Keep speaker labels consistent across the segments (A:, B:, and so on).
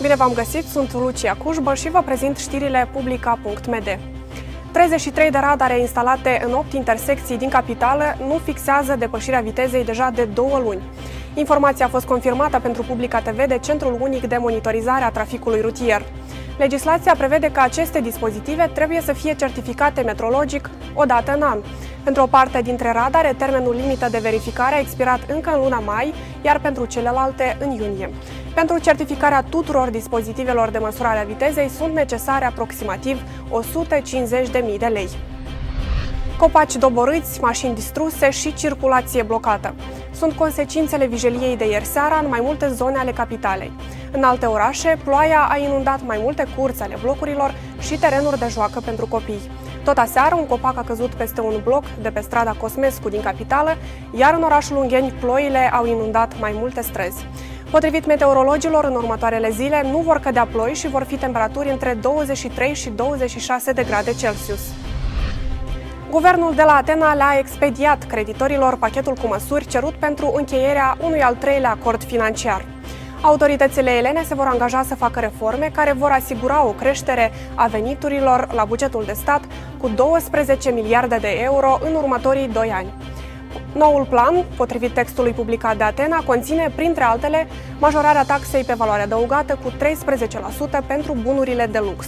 A: Bine v-am găsit, sunt Lucia Cușbă și vă prezint știrile Publica.md. 33 de radare instalate în 8 intersecții din capitală nu fixează depășirea vitezei deja de 2 luni. Informația a fost confirmată pentru Publica TV de Centrul Unic de Monitorizare a Traficului Rutier. Legislația prevede că aceste dispozitive trebuie să fie certificate metrologic o dată în an. Pentru o parte dintre radare, termenul limită de verificare a expirat încă în luna mai, iar pentru celelalte în iunie. Pentru certificarea tuturor dispozitivelor de măsurare a vitezei sunt necesare aproximativ 150.000 de lei. Copaci doborâți, mașini distruse și circulație blocată sunt consecințele vijeliei de ieri seara în mai multe zone ale capitalei. În alte orașe, ploaia a inundat mai multe curți ale blocurilor și terenuri de joacă pentru copii. Tot aseară, un copac a căzut peste un bloc de pe strada Cosmescu din capitală, iar în orașul Ungheni ploile au inundat mai multe străzi. Potrivit meteorologilor, în următoarele zile nu vor cădea ploi și vor fi temperaturi între 23 și 26 de grade Celsius. Guvernul de la Atena le-a expediat creditorilor pachetul cu măsuri cerut pentru încheierea unui al treilea acord financiar. Autoritățile elene se vor angaja să facă reforme care vor asigura o creștere a veniturilor la bugetul de stat cu 12 miliarde de euro în următorii 2 ani. Noul plan, potrivit textului publicat de Atena, conține, printre altele, majorarea taxei pe valoare adăugată cu 13% pentru bunurile de lux.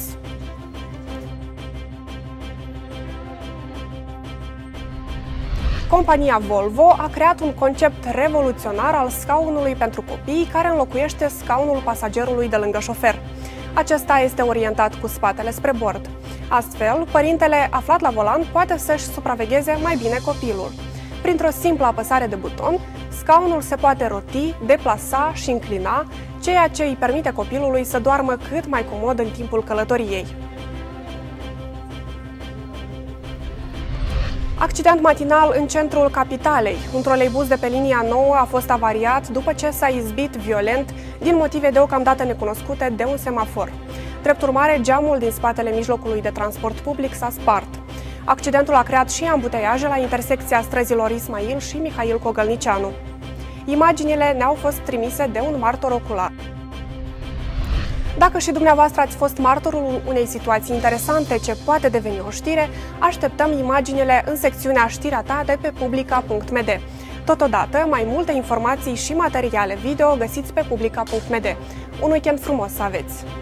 A: Compania Volvo a creat un concept revoluționar al scaunului pentru copii care înlocuiește scaunul pasagerului de lângă șofer. Acesta este orientat cu spatele spre bord. Astfel, părintele aflat la volan poate să-și supravegheze mai bine copilul. Printr-o simplă apăsare de buton, scaunul se poate roti, deplasa și înclina, ceea ce îi permite copilului să doarmă cât mai comod în timpul călătoriei. Accident matinal în centrul capitalei. Un troleibuz de pe linia 9 a fost avariat după ce s-a izbit violent din motive deocamdată necunoscute de un semafor. Drept urmare, geamul din spatele mijlocului de transport public s-a spart. Accidentul a creat și ambuteiaje la intersecția străzilor Ismail și Mihail Cogălnicianu. Imaginile ne-au fost trimise de un martor ocular. Dacă și dumneavoastră ați fost martorul unei situații interesante ce poate deveni o știre, așteptăm imaginile în secțiunea Știrea ta de pe Publica.md. Totodată, mai multe informații și materiale video găsiți pe Publica.md. Un weekend frumos să aveți!